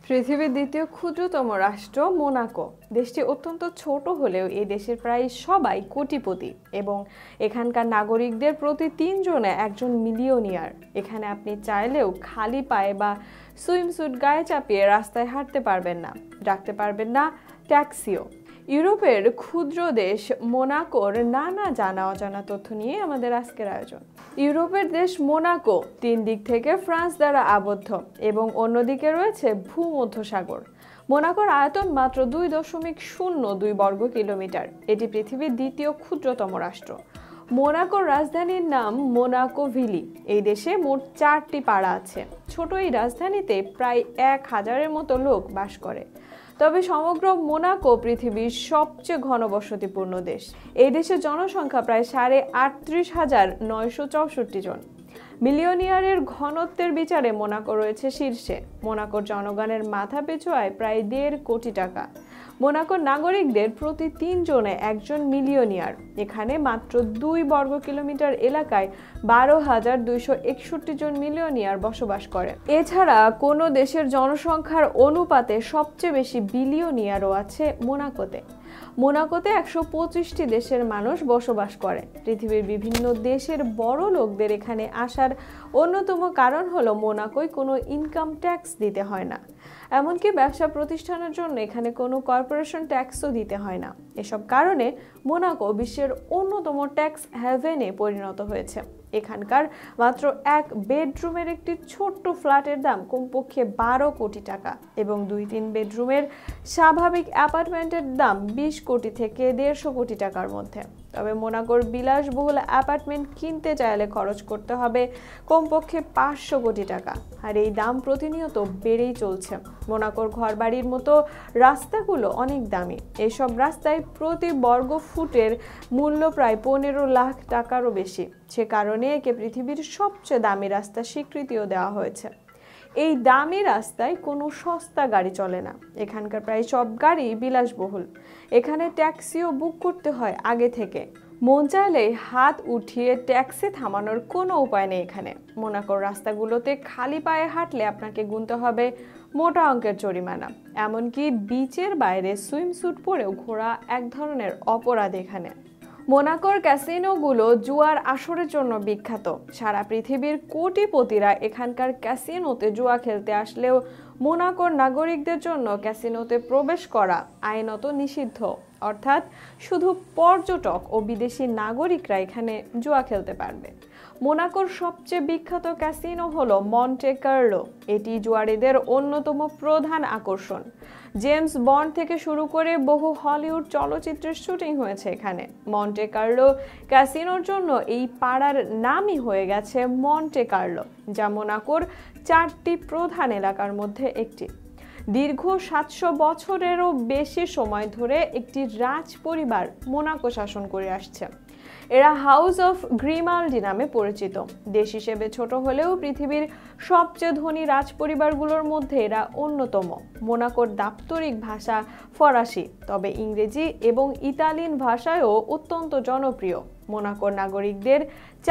পৃথিবীর দ্বিতীয় ক্ষুদ্রতম রাষ্ট্র মোনাকো। দেশটি অত্যন্ত ছোট হলেও এই দেশের প্রায় সবাই কোটিপতি এবং এখানকার নাগরিকদের প্রতি ৩ জনে একজন মিলিয়নিয়ার। এখানে আপনি চাইলেও খালি পায়ে বা সুইমস্যুট গায়ে চাপিয়ে রাস্তায় হাঁটতে পারবেন না, ডাকতে পারবেন না ট্যাক্সিও। ইউরোপের ক্ষুদ্র দেশ মোনাকোর নানা জানা অজানা তথ্য নিয়ে আমাদের আজকের আয়োজন। ইউরোপের দেশ মোনাকো ৩ দিক থেকে ফ্রান্স দ্বারা আবদ্ধ এবং অন্যদিকে রয়েছে ভূমধ্যসাগর। মোনাকোর আয়তন মাত্র ২.০২ বর্গ কিলোমিটার। এটি পৃথিবীর দ্বিতীয় ক্ষুদ্রতম রাষ্ট্র। মোনাকোর রাজধানীর নাম মোনাকো ভিলি। এই দেশে মোট ৪টি পাড়া আছে। ছোট এই রাজধানীতে প্রায় ১,০০০-এর মতো লোক বাস করে। তবে সমগ্র মোনাকো পৃথিবীর সবচেয়ে ঘনবসতিপূর্ণ দেশ। এই দেশের জনসংখ্যা প্রায় ৩৮,৯৬৪ জন। মিলিয়নিয়ারের ঘনত্বের বিচারে মোনাকো রয়েছে শীর্ষে। মোনাকোর জনগণের মাথাপিছু আয় প্রায় ১.৫ কোটি টাকা। মোনাকোর নাগরিকদের প্রতি ৩ জনে একজন মিলিয়নিয়ার। এখানে মাত্র ২ বর্গ কিলোমিটার এলাকায় ১২,২৬১ জন মিলিয়নিয়ার বসবাস করে। এছাড়া কোনো দেশের জনসংখ্যার অনুপাতে সবচেয়ে বেশি বিলিয়নিয়ারও আছে মোনাকোতে। মোনাকোতে ১২৫টি দেশের মানুষ বসবাস করে। পৃথিবীর বিভিন্ন দেশের বড় লোকদের এখানে আসার অন্যতম কারণ হলো মোনাকোয় কোনো ইনকাম ট্যাক্স দিতে হয় না। এমনকি ব্যবসা প্রতিষ্ঠানের জন্য এখানে কোনো কর্পোরেশন ট্যাক্সও দিতে হয় না। এসব কারণে মোনাকো বিশ্বের অন্যতম ট্যাক্স হ্যাভেনে পরিণত হয়েছে। এখানকার মাত্র এক বেডরুমের একটি ছোট্ট ফ্ল্যাটের দাম কমপক্ষে ১২ কোটি টাকা এবং ২-৩ বেডরুমের স্বাভাবিক অ্যাপার্টমেন্টের দাম ২০ কোটি থেকে ১৫০ কোটি টাকার মধ্যে। তবে মোনাকোর বিলাসবহুল অ্যাপার্টমেন্ট কিনতে চাইলে খরচ করতে হবে কমপক্ষে ৫০০ কোটি টাকা, আর এই দাম প্রতিনিয়ত বেড়েই চলছে। মোনাকোর ঘরবাড়ির মতো রাস্তাগুলো অনেক দামি। এইসব রাস্তায় প্রতি বর্গ ফুটের মূল্য প্রায় ১৫ লাখ টাকারও বেশি। সে কারণে একে পৃথিবীর সবচেয়ে দামি রাস্তা স্বীকৃতিও দেওয়া হয়েছে। এই দামি রাস্তায় কোনো সস্তা গাড়ি চলে না। এখানকার প্রায় সব গাড়ি বিলাসবহুল। এখানে ট্যাক্সিও বুক করতে হয় আগে থেকে। মন চাইলে হাত উঠিয়ে ট্যাক্সি থামানোর কোনো উপায় নেই এখানে। মোনাকোর রাস্তাগুলোতে খালি পায়ে হাঁটলে আপনাকে গুনতে হবে মোটা অঙ্কের জরিমানা। এমনকি বিচের বাইরে সুইমস্যুট পরেও ঘোরা এক ধরনের অপরাধ এখানে। মোনাকোর ক্যাসিনোগুলো জুয়ার আসরের জন্য বিখ্যাত। সারা পৃথিবীর কোটিপতিরা এখানকার ক্যাসিনোতে জুয়া খেলতে আসলেও মোনাকোর নাগরিকদের জন্য ক্যাসিনোতে প্রবেশ করা আইনত নিষিদ্ধ। অর্থাৎ শুধু পর্যটক ও বিদেশি নাগরিকরা এখানে জুয়া খেলতে পারবে। মোনাকোর সবচেয়ে বিখ্যাত ক্যাসিনো হলো মন্টে কার্লো। এটি জুয়ারিদের অন্যতম প্রধান আকর্ষণ। জেমস বন্ড থেকে শুরু করে বহু হলিউড চলচ্চিত্রের শুটিং হয়েছে এখানে। মন্টে কার্লো ক্যাসিনোর জন্য এই পাড়ার নামই হয়ে গেছে মন্টে কার্লো, যা মোনাকোর ৪টি প্রধান এলাকার মধ্যে একটি। দীর্ঘ ৭০০ বছরেরও বেশি সময় ধরে একটি রাজ পরিবার মোনাকো শাসন করে আসছে। এরা হাউস অফ গ্রিমাল্ডি নামে পরিচিত। দেশ হিসেবে ছোট হলেও পৃথিবীর সবচেয়ে ধনী রাজ পরিবারগুলোর মধ্যে এরা অন্যতম। মোনাকোর দাপ্তরিক ভাষা ফরাসি, তবে ইংরেজি এবং ইতালিয়ান ভাষায়ও অত্যন্ত জনপ্রিয়। মোনাকোর নাগরিকদের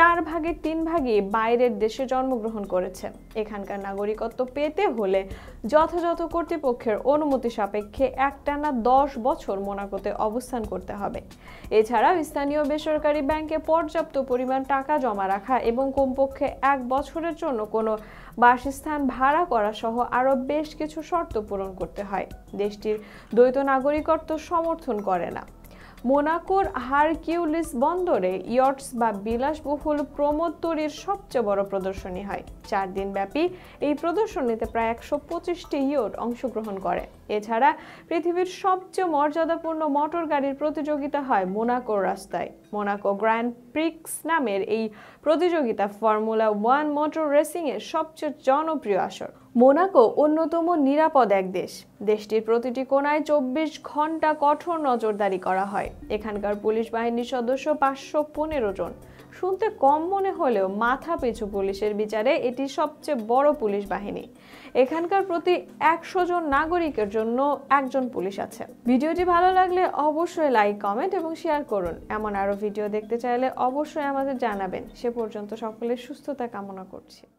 ৪/৩ ভাগই বাইরের দেশে জন্মগ্রহণ করেছে। এখানকার নাগরিকত্ব পেতে হলে যথাযথ কর্তৃপক্ষের অনুমতি সাপেক্ষে একটানা ১০ বছর মোনাকোতে অবস্থান করতে হবে। এছাড়াও স্থানীয় বেসরকারি ব্যাংকে পর্যাপ্ত পরিমাণ টাকা জমা রাখা এবং কমপক্ষে ১ বছরের জন্য কোনো বাসস্থান ভাড়া করা সহ আরও বেশ কিছু শর্ত পূরণ করতে হয়। দেশটির দ্বৈত নাগরিকত্ব সমর্থন করে না। মোনাকোর হারকিউলিস বন্দরে ইয়টস বা বিলাসবহুল প্রমোদ তৈরির সবচেয়ে বড় প্রদর্শনী হয়। ৪ দিন ব্যাপী এই প্রদর্শনীতে প্রায় ১২৫টি ইয়ট অংশগ্রহণ করে। এছাড়া পৃথিবীর সবচেয়ে মর্যাদাপূর্ণ মোটর গাড়ির প্রতিযোগিতা হয় মোনাকোর রাস্তায়। মোনাকো গ্র্যান্ড প্রিক্স নামের এই প্রতিযোগিতা ফর্মুলা 1 মোটর রেসিং এর সবচেয়ে জনপ্রিয় আসর। মোনাকো অন্যতম নিরাপদ এক দেশ। দেশটির প্রতিটি কোণায় ২৪ ঘন্টা কঠোর নজরদারি করা হয়। এখানকার পুলিশ বাহিনীর সদস্য ৫১৫ জন। শুনতে কম মনে হলেও মাথাপিছু পুলিশের বিচারে এটি সবচেয়ে বড় পুলিশ বাহিনী। এখানকার প্রতি ১০০ জন নাগরিকের জন্য একজন পুলিশ আছে। ভিডিওটি ভালো লাগলে অবশ্যই লাইক, কমেন্ট এবং শেয়ার করুন। এমন আরো ভিডিও দেখতে চাইলে অবশ্যই আমাদের জানাবেন। সে পর্যন্ত সকলের সুস্থতা কামনা করছি।